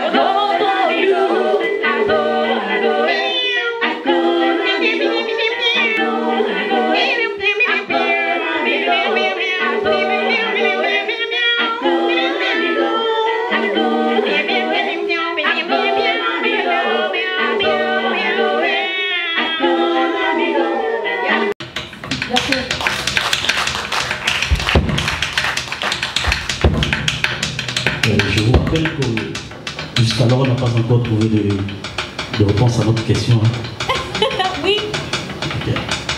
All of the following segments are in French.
Je vous rappelle que jusqu'alors on n'a pas encore trouvé de réponse à notre question. Hein. Oui. Okay.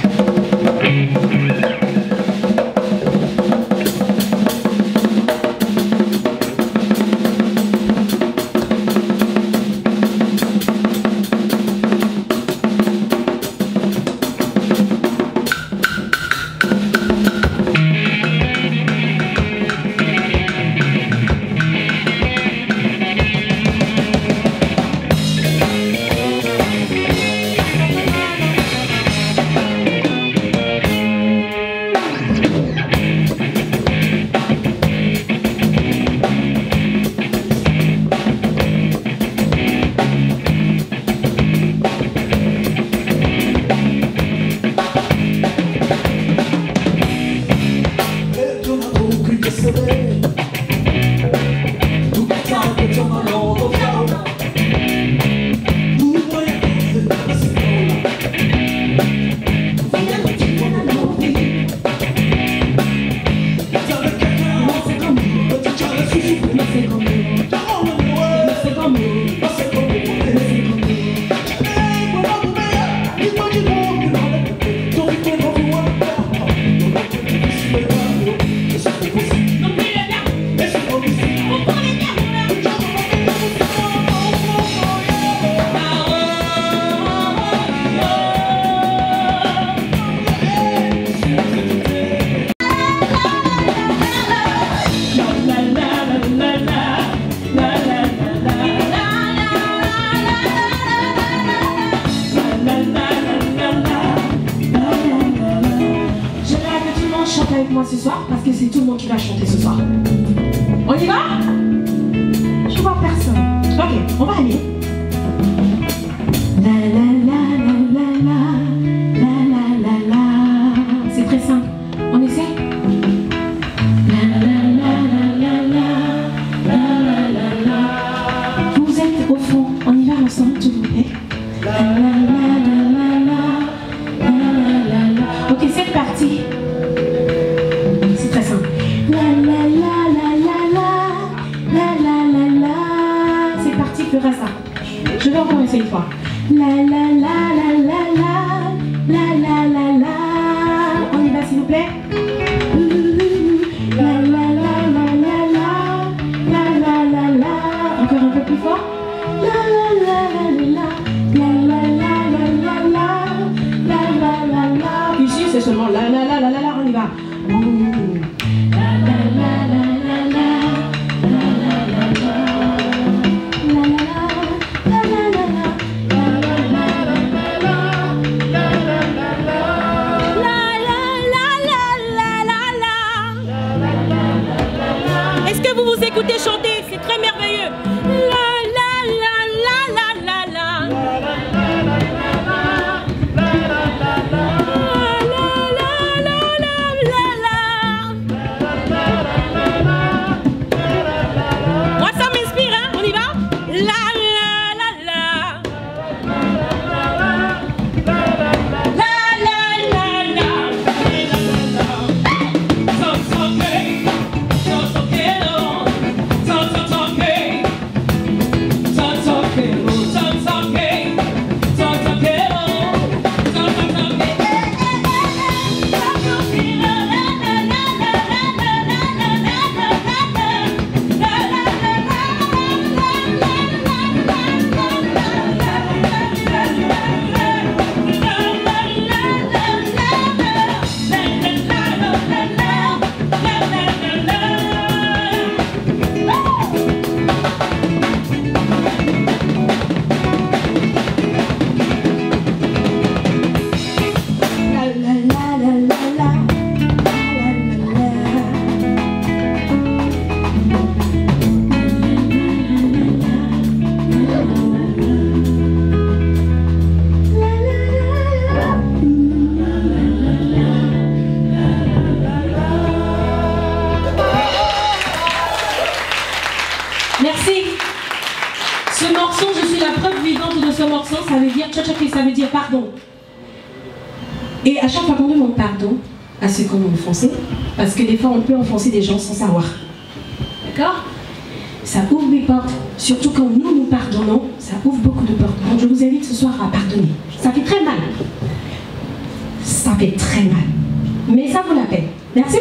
Avec moi ce soir parce que c'est tout le monde qui va chanter ce soir. On y va? Je vois personne. Ok, on va aller. La la la la la la la la la la. C'est très simple. On essaie? La la la la la la la la la. Vous êtes au fond. On y va ensemble, s'il vous plaît. La la la la la la la la la. Ok, c'est parti. Ferai ça. Je vais encore essayer une fois. La la la la la la la la la la. On y va s'il vous plaît. La la la la la la la la la la. Encore un peu plus fort. La la la la la la la la la la la la la. Ici c'est seulement la la la la la la. On y va. La la la la la la la la la la. La la la la la la la la la la. Merci. Ce morceau, je suis la preuve vivante de ce morceau, ça veut dire tchotchoké, ça veut dire pardon. Et à chaque fois qu'on demande pardon à ceux qu'on a offensés, parce que des fois on peut offenser des gens sans savoir. D'accord? Ça ouvre des portes, surtout quand nous pardonnons, ça ouvre beaucoup de portes. Donc je vous invite ce soir à pardonner. Ça fait très mal. Ça fait très mal. Mais ça vaut la peine. Merci.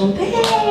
chanter.